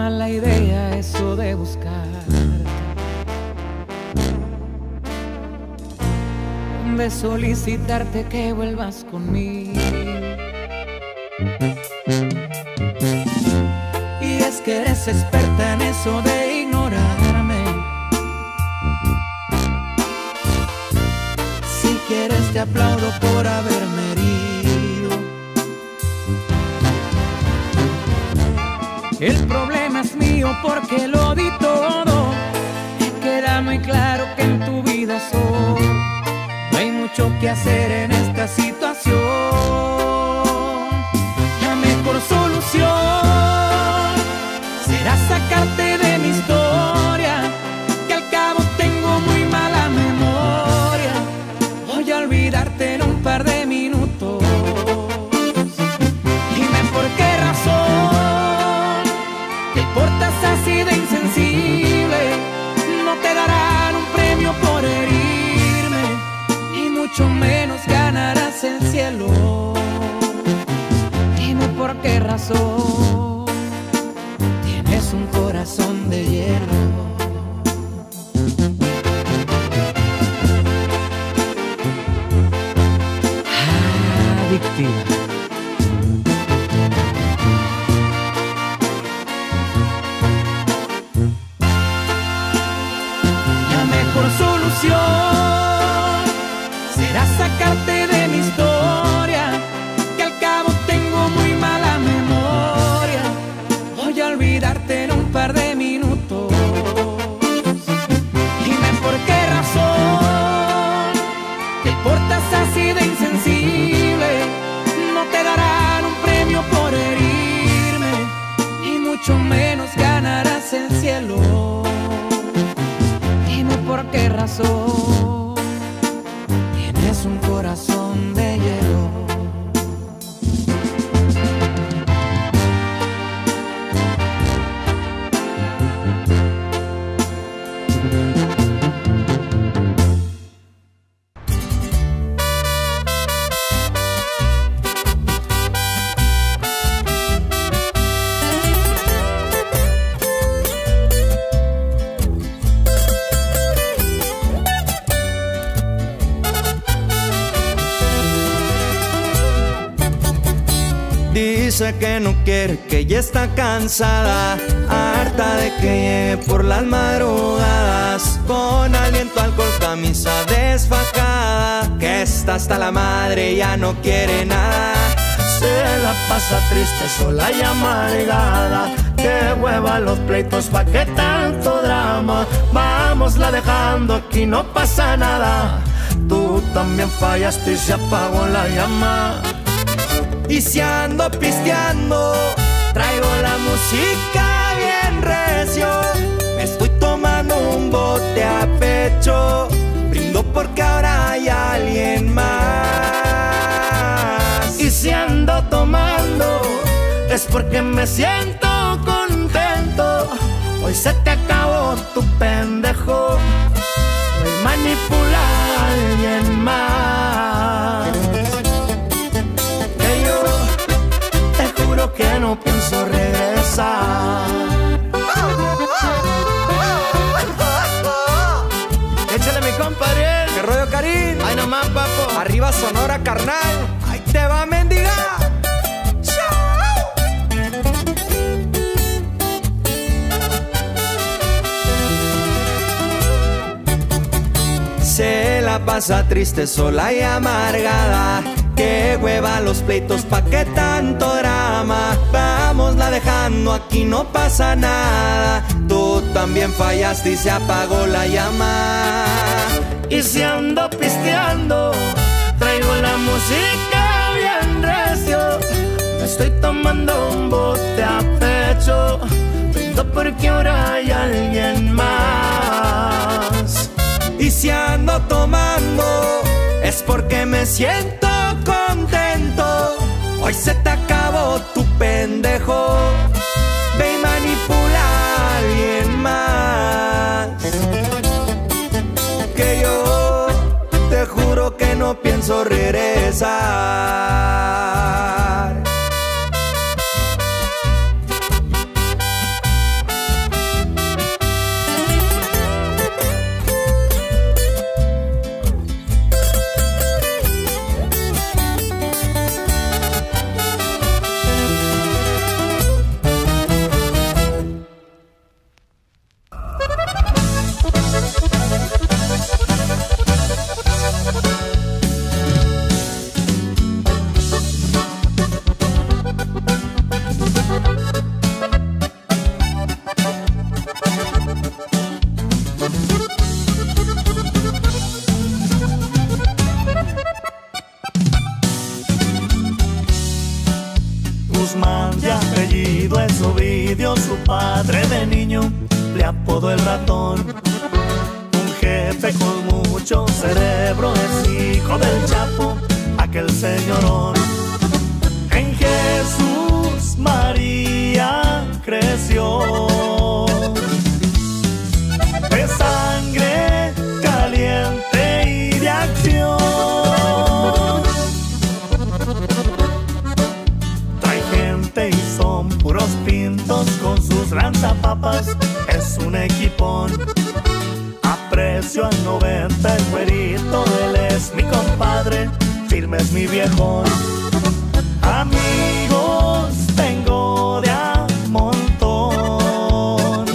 mala idea eso de buscar, de solicitarte que vuelvas conmigo. Y es que eres experta en eso de ignorarme. Si quieres te aplaudo por haberme herido. El problema es mío porque lo di todo. Me queda muy claro que en tu vida soy. No hay mucho que hacer en esta situación. La mejor solución será sacarte de mi historia, que al cabo tengo muy mala memoria. Voy a olvidarte en un par de minutos. Dime por qué razón te portas así de insensible. No te darán un premio por herirme, ni mucho menos ganarás el cielo. Dime por qué razón tienes un corazón de hielo. Adictiva. La mejor solución será sacarte de mi historia, que al cabo tengo muy mala memoria. Voy a olvidarte en un par de minutos. Dime por qué razón te portas así de insensible. No te darán un premio por herirme, ni mucho menos ganarás el cielo. Dime por qué razón tienes un corazón de hielo. Dice que no quiere, que ya está cansada, harta de que llegue por las madrugadas, con aliento, alcohol, camisa desfacada, que está hasta la madre y ya no quiere nada. Se la pasa triste, sola y amargada, que hueva los pleitos, pa' qué tanto drama. Vámosla dejando, aquí no pasa nada. Tú también fallaste y se apagó la llama. Y si ando pisteando, traigo la música bien recio. Me estoy tomando un bote a pecho, brindo porque ahora hay alguien más. Y si ando tomando, es porque me siento contento. Hoy se te acabó tu pendejo, no manipula a alguien más. Que no pienso regresar. Échale mi compadre. ¿Qué rollo, Karim? Ay, nomás, papo. Arriba Sonora, carnal. Ahí te va a mendigar. Se la pasa triste, sola y amargada, que hueva los pleitos, pa' qué tanto drama. Vámosla dejando, aquí no pasa nada. Tú también fallaste y se apagó la llama. Y si ando pisteando, traigo la música bien recio. Me estoy tomando un bote a pecho, brindo porque ahora hay alguien más. Y si ando tomando, es porque me siento contento. Hoy se te acabó tu pendejo, ve y manipula a alguien más. Que yo te juro que no pienso regresar. Juan de apellido es Ovidio, su padre de niño le apodó el ratón. Un jefe con mucho cerebro es hijo del Chapo, aquel señorón. En Jesús María creció, de sangre caliente y de acción. Trae gente y son puros pintos con sus lanzapapas, es un equipón. Aprecio al 90 el güerito, él es mi compadre, firme es mi viejón. Amigos tengo de a montón,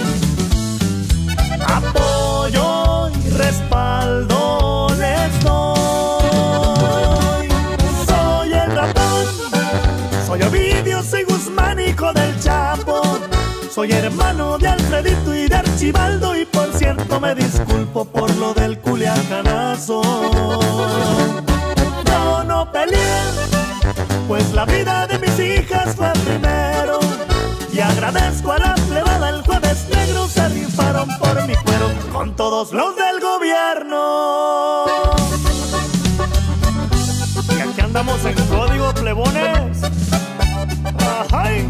apoyo y respaldo les doy. Soy el ratón, soy Ovidio, soy Guzmán, hijo del Chapo. Soy hermano de Alfredito y de Archibaldo, y por cierto me disculpo por lo del culiacanazo. Yo no peleé, pues la vida de mis hijas fue primero, y agradezco a la plebada el jueves negro, se rifaron por mi cuero con todos los del gobierno. Y aquí andamos en código, plebones. ¡Ajay!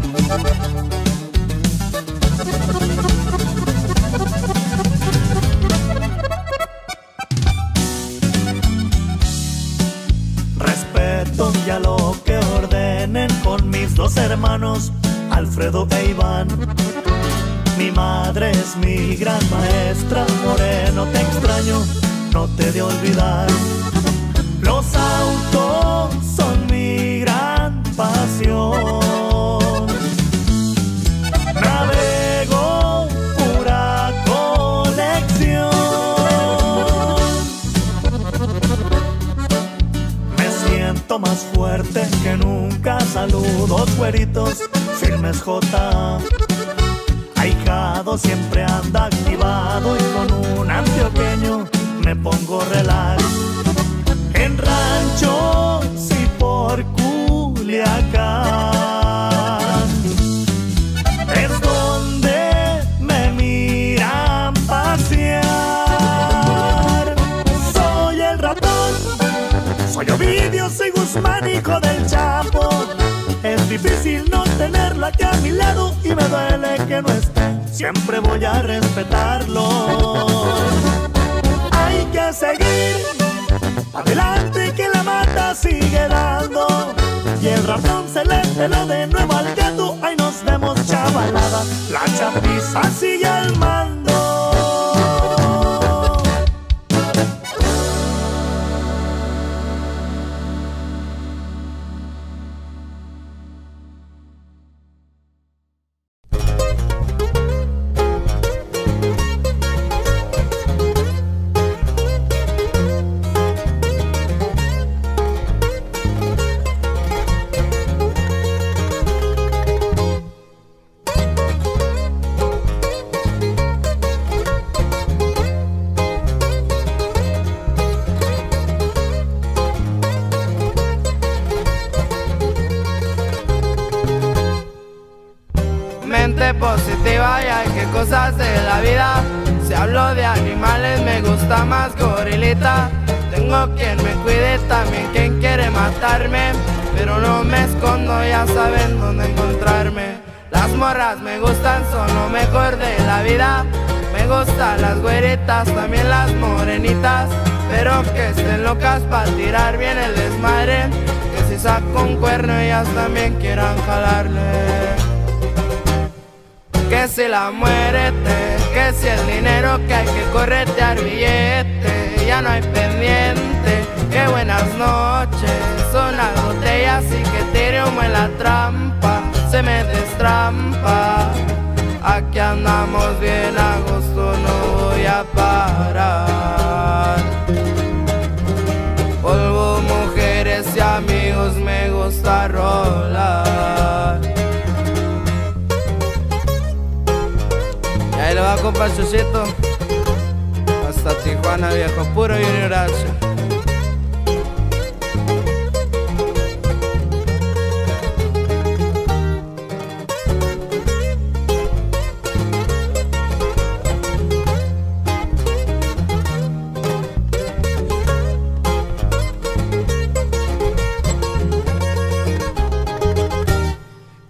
Respeto ya lo que ordenen con mis dos hermanos, Alfredo e Iván. Mi madre es mi gran maestra, Moreno, te extraño, no te de olvidar. Los autos son mi gran pasión. Navego pura colección. Me siento más fuerte que nunca. Saludos, güeritos, firmes J. Ahijado siempre anda activado, y con un antioqueño me pongo relax. En ranchos y por Culiacán es donde me miran pasear. Soy el ratón, soy Ovidio, soy Guzmán, hijo del Chapo. Es difícil no tenerla aquí a mi lado, y me duele que no esté, siempre voy a respetarlo. Hay que seguir adelante, que la mata sigue dando, y el ratón se le peló de nuevo al gato. Ahí nos vemos, chavalada, la chapiza sigue al mando. Positiva, ya que cosas de la vida. Si hablo de animales me gusta más gorilita. Tengo quien me cuide, también quien quiere matarme, pero no me escondo, ya saben dónde encontrarme. Las morras me gustan, son lo mejor de la vida. Me gustan las güeritas, también las morenitas, pero que estén locas para tirar bien el desmadre. Que si saco un cuerno ellas también quieran jalarle. Que si la muerte, que si el dinero, que hay que corretear billete, ya no hay pendiente. Que buenas noches, son las botellas y que tire humo en la trampa, se me destrampa. Aquí andamos bien a gusto, no voy a parar. Polvo, mujeres y amigos, me gusta rolar. Ahí lo va, compa Chuchito, hasta Tijuana, viejo, puro Junior H.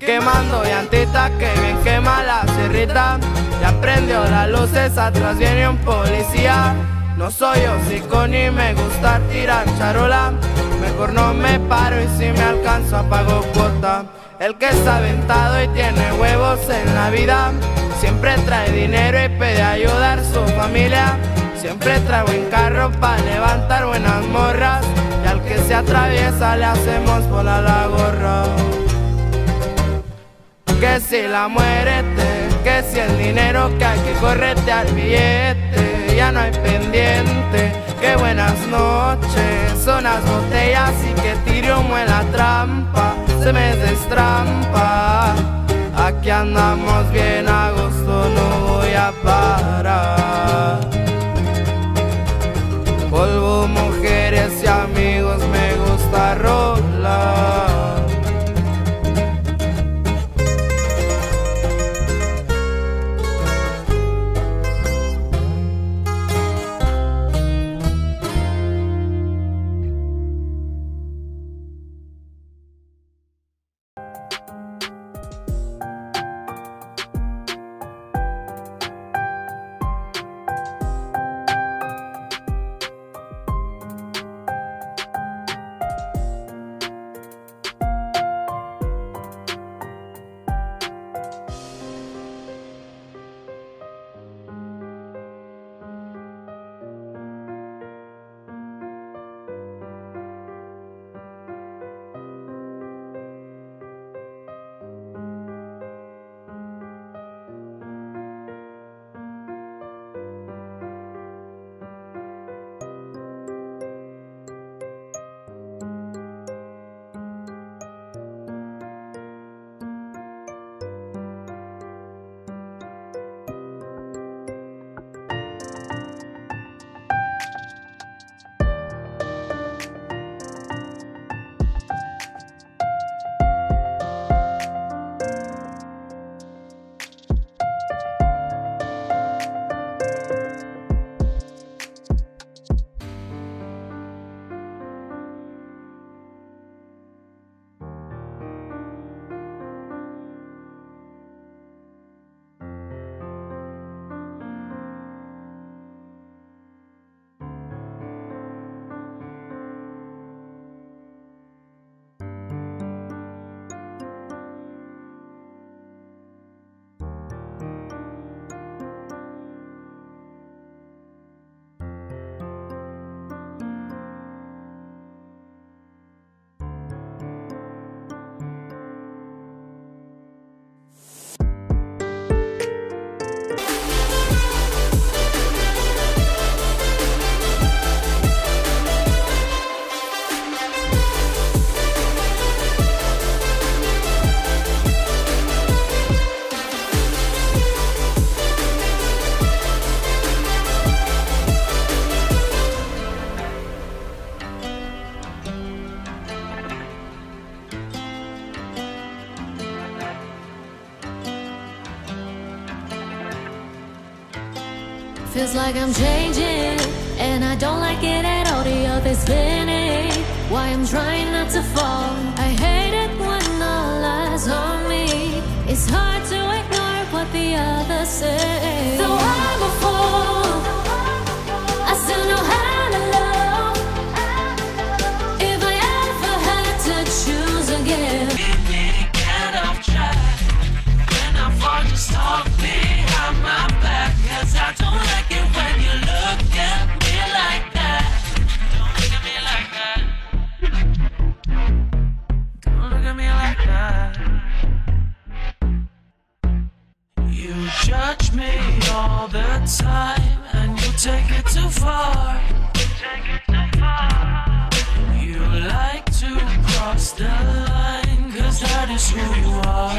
quemando llantita que bien quema la cerrita. Ya prendió las luces, atrás viene un policía. No soy hocico ni me gusta tirar charola, mejor no me paro y si me alcanzo pago cuota. El que está aventado y tiene huevos en la vida siempre trae dinero y pide ayudar a su familia. Siempre trae buen carro para levantar buenas morras, y al que se atraviesa le hacemos volar la gorra. Que si la muerte, que si el dinero, que hay que corretear billete, ya no hay pendiente. Que buenas noches, son las botellas y que tire humo en la trampa, se me destrampa. Aquí andamos bien a gusto, no voy a parar. Polvo, mujeres y amigos, me gusta rolar. Feels like I'm changing, and I don't like it at all. The other's spinning, why I'm trying not to fall. I hate it when all eyes on me. It's hard to ignore what the others say. Though I'm a fool, I still know how to love. If I ever had to choose again, get off track. When I fall, just talk behind my back, 'cause I don't like it when you look at me like that. Don't look at me like that. Don't look at me like that. You judge me all the time, and you take it too far. You like to cross the line, 'cause that is who you are.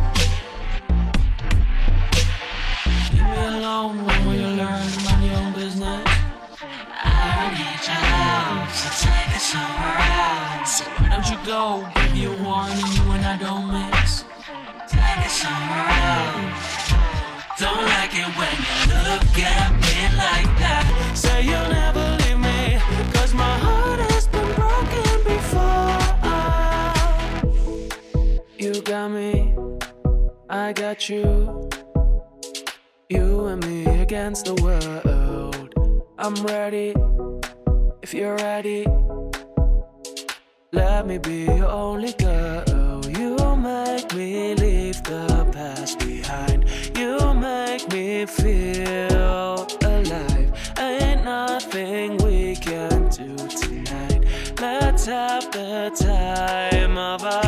Leave me alone when we learn to mind your own business. I don't need your help, so take it somewhere else. So why don't you go, give you a warning, you and I don't mix. Take it somewhere else. Don't like it when you look at me like that. Say you'll never leave me, 'cause my heart has been broken before. You got me, I got you. You and me against the world. I'm ready, if you're ready. Let me be your only girl. You make me leave the past behind. You make me feel alive. Ain't nothing we can do tonight. Let's have the time of our